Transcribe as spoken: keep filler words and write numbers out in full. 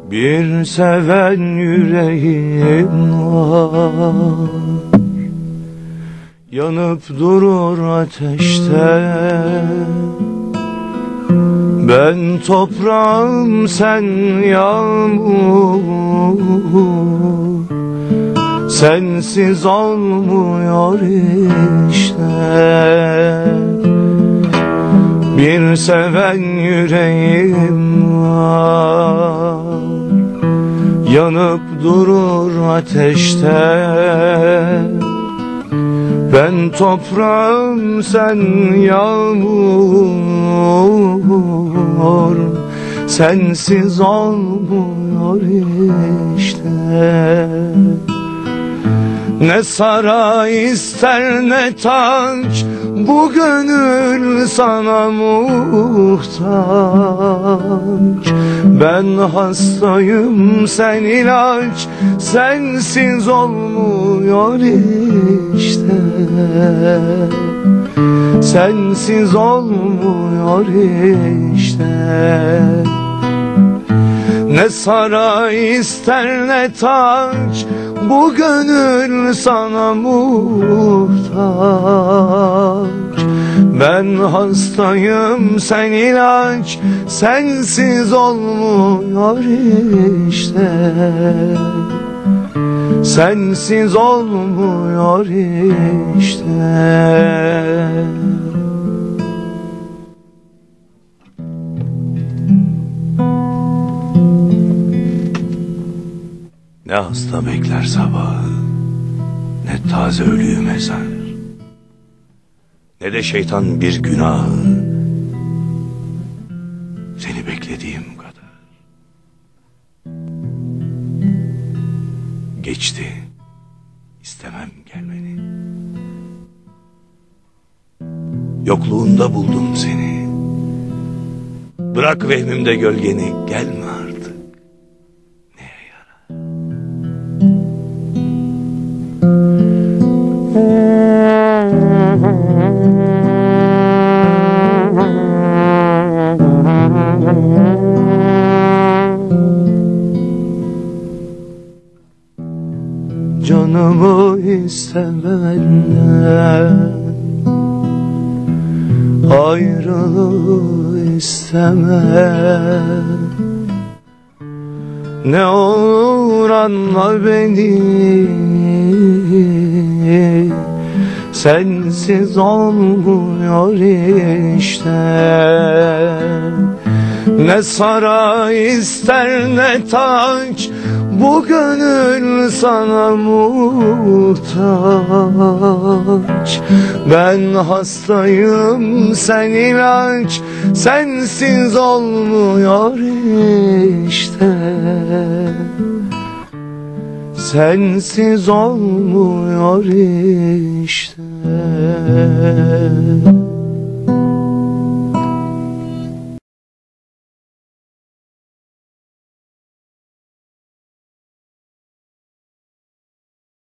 Bir seven yüreğim var, yanıp durur ateşte. Ben toprağım, sen yağmur, sensiz olmuyor işte. Bir seven yüreğim var, yanıp durur ateşte. Ben toprağım, sen yağmur, sensiz olmuyor işte. Ne saray ister ne taç, bu gönül sana muhtaç. Ben hastayım, sen ilaç, sensiz olmuyor işte. Sensiz olmuyor işte. Ne saray ister ne taç, bu gönül sana muhtaç. Ben hastayım, sen ilaç, sensiz olmuyor işte. Sensiz olmuyor işte. Ne hasta bekler sabahı, ne taze ölüyü mezar, ne de şeytan bir günahı seni beklediğim kadar. Geçti, istemem gelmeni. Yokluğunda buldum seni. Bırak vehmimde gölgeni, gelme artık. Canımı istemenden, ayrılığı isteme. Ne olur anla beni, sensiz olmuyor işte. Ne saray ister ne taç, bu gönül sana muhtaç. Ben hastayım, sen ilaç, sensiz olmuyor işte. Sensiz olmuyor işte.